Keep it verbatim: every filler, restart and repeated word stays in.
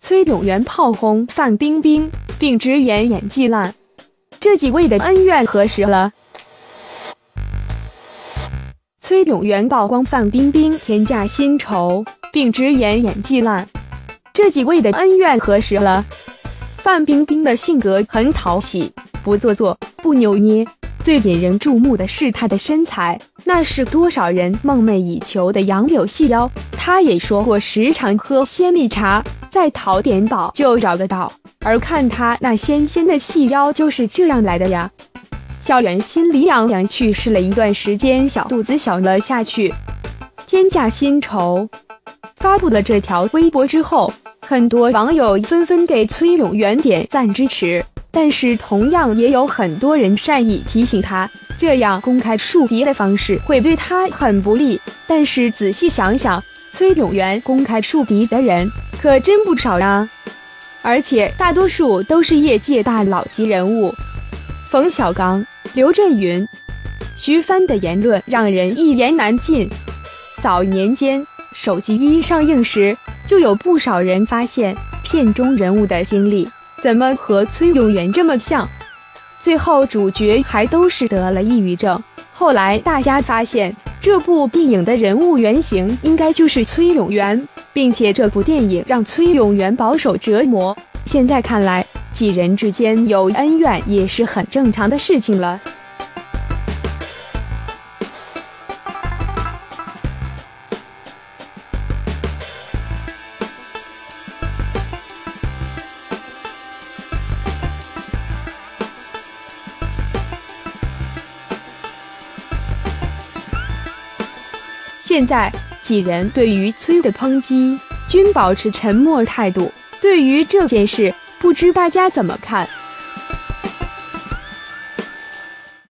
崔永元炮轰范冰冰，并直言演技烂，这几位的恩怨何时了？崔永元曝光范冰冰天价薪酬，并直言演技烂，这几位的恩怨何时了？范冰冰的性格很讨喜，不做作，不扭捏，最引人注目的是她的身材，那是多少人梦寐以求的杨柳细腰。她也说过时常喝鲜蜜茶，在淘点宝就找得到，而看她那纤纤的细腰就是这样来的呀。校园心理杨洋去世了一段时间，小肚子小了下去，天价薪酬。发布了这条微博之后，很多网友纷纷给崔永元点赞支持，但是同样也有很多人善意提醒他，这样公开树敌的方式会对他很不利。但是仔细想想，崔永元公开树敌的人可真不少啊，而且大多数都是业界大佬级人物，冯小刚、刘震云、徐帆的言论让人一言难尽。早年间手机一上映时，就有不少人发现片中人物的经历怎么和崔永元这么像，最后主角还都是得了抑郁症。后来大家发现这部电影的人物原型应该就是崔永元，并且这部电影让崔永元饱受折磨。现在看来，几人之间有恩怨也是很正常的事情了。现在几人对于崔的抨击均保持沉默态度，对于这件事，不知大家怎么看？